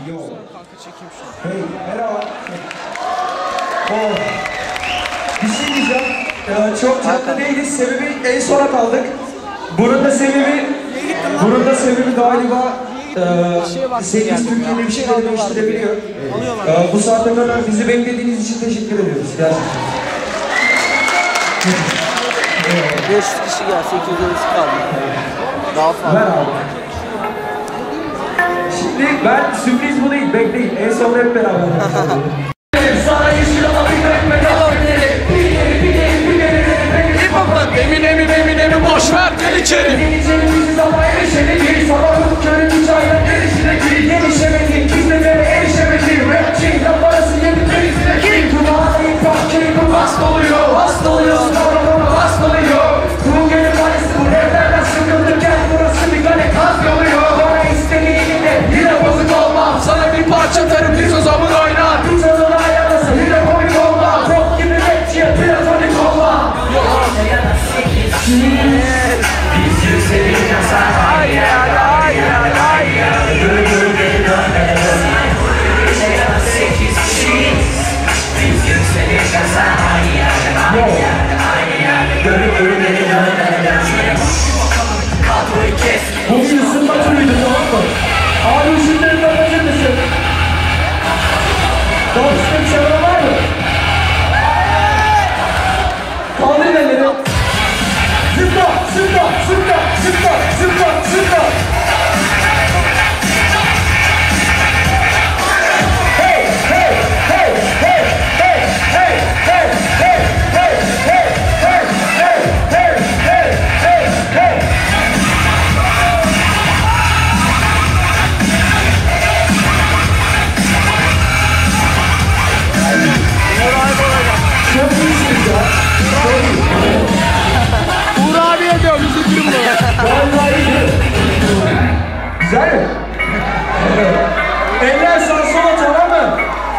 Yo. Kanka çekeyim şunu. Hey, merhaba. Oh. Bir şey diyeceğim. Çok tatlı değiliz. Sebebi en sona kaldık. Bunun da sebebi galiba 8 Türkiye'de bir şeyler değiştirebiliyor. Bu saate kadar bizi beklediğiniz için teşekkür ediyoruz. Gerçekten. 500 kişi gel, 800'ümüz kaldı. Daha fazla. Ver abi. Şimdi ben sürpriz bu değil, bekleyin. En sonunda hep beraber. Sana yeşil ama bir Eminemi boş ver, gel içeri. Geleceğimiz ama erişemedik. Sabahın körü çayla gelişindeki gelişemedik. Biz de böyle erişemedik. Rapçiyle parası yedik denizindeki. Kulağına fakiri bu hasta oluyor. Hasta oluyorsun ama hasta oluyor. Bu gelin valisi bu evlerden sıkılırken burası bir kale kaz yoluyor. Bana istediğinde yine bozuk olmam. Sana bir parça atarım bir o zaman oynar. Bu canına yanasın yine komik olma. Pop gibi rapçiye platonik olma. Biz yükseleceğiz hayal hayal hayal. Gönül dönmez. Gece yana 8 kişiyiz. Biz yükseleceğiz hayal hayal hayal. Gönül dönmez. Kadroyu kes. Bu bir ısınma türüydü, tamam mı? Abi ışınlarından hazır mısın? Daha üstüne bir şeyler var mı? Kaldırın elleri. Zıpla, zıpla, zıpla, zıpla, zıpla, zıpla. Hey, hey, hey, hey, hey, hey, hey, hey, hey, hey, hey, hey, hey, hey, hey, hey. Çok iyisiniz ya. Çok iyi. Uğur abiye diyorum, üzüldüm bunu. Vallahi iyi. Güzel mi? Eller sağ sola, tamam mı?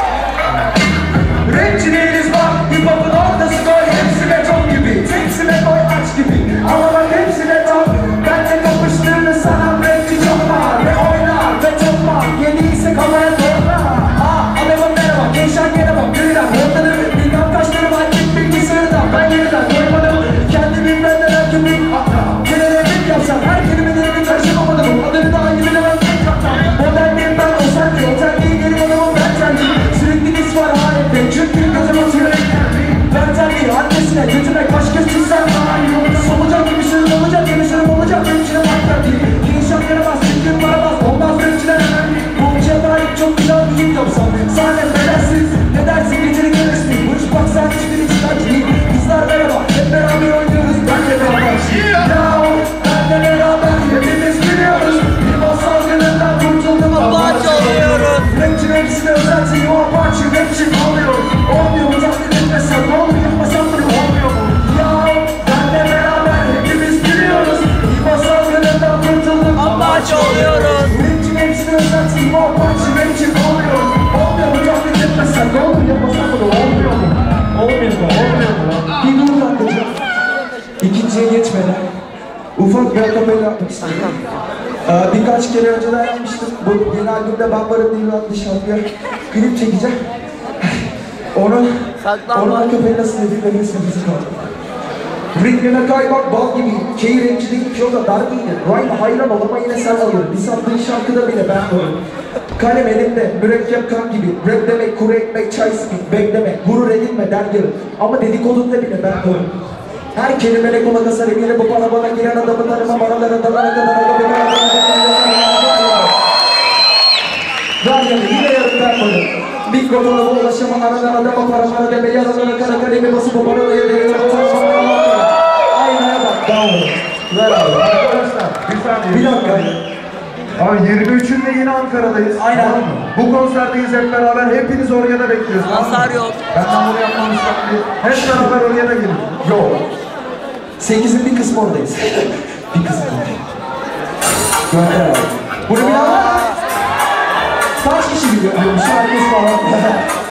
Rapçi değiliz bak, hip hop'un ortası koy. Hepsi beton gibi, tepsime koy aç gibi. Ama bak hepsi beton. Benle kapıştığını sanan rapçi çok var. Ve oynar ve çok var. Yediyse kafaya torna. Adamım merhaba, gençler gene bak. Gülüden ortada bilmem kaçları var. Git bilgisayarda, ben yeniden koymadım. Kendimi benden erkeğim. Kelebek yapsam her kelimelerimi karışamamadım. Adını daha iyi bilemem tek kaptan. Modernliyim ben o sende. Otel değil yerim adamım ben kendim. Sürekli dis var halinde. Çünkü gözüm atıyor. Ben terliği annesine götüme kaş göz çizsem daha iyi olur. Solacak yemişlerim olacak, yemişlerim olacak. Hemşire baklar değil. Gençler yaramaz, fikrim varamaz. Olmaz hemşiler önemli. Bu ülkeye dair çok güzel bir film yapsam. Sahne bedelsiz. Ne dersin geceli gelirsin. Bu iş bak sen hiçbir içinden değil. Kızlar merhaba, hep beraber oynuyoruz. Ben de beraber. Benle beraber hepimiz biliyoruz. Bir masal gönülden kurtuldum. Apache oluyoruz. Rapçi hepsine özelsin. O Apache rapçi oluyor. Olmuyor mu taklit etmesen? Olmuyor yapmasam bunu olmuyor mu? Ya benle beraber hepimiz biliyoruz. Bir masal gönülden kurtuldum. Apache oluyoruz. Rapçi hepsine özelsin. O Apache rapçi oluyor. Olmuyor mu taklit etmesen? Olmuyor yapmasam bunu olmuyor mu? Olmuyor mu? Olmuyor mu? Bir dur kankacığım. İkinciye geçmeden ufak bir akapella yapmak istiyorum. Birkaç kere önceden yapmıştım. Bu yeni albümde Ben Varım diye adlı şarkıya klip çekeceğim. Onun akapellasını dinlemesine bizi kaldı. Ritmine kaymak bal gibi, keyif rapçi değil ki o da dar değildir. Rhyme hayran ol ama yine sen alır. Bir sattığın şarkıda bile ben varım. Kalem elimde, mürekkep kan gibi. Rap demek, kuru ekmek, çay simit, bekleme. Gurur edinme der yarım. Ama dedikodunda bile ben varım. Her kelimene kulak asarım yine bu bana giren adamı tanımam. Aralara dalana kadar agabeni ver yanı yine yarım ben varım. Mikrofona ulaşamam aradan adama para deme. Yalanlara kara kalemi basıp o bana da yedeğine aynaya bak dağılır. Ver abi. Arkadaşlar bir saniye. Bir dakika. Abi 23'ünde yine Ankara'dayız. Aynen. Tamam mı? Bu konserdeyiz hep beraber. Hepiniz oraya da bekliyoruz. Konser yok. Benden bunu yapmamışlar diye. Hep beraber oraya da gelin. Yok. 8'in bir kısmı oradayız. Bir kısmı orada. Gönder abi. Bunu bir daha. Kaç kişi biliyormuş? Herkes falan.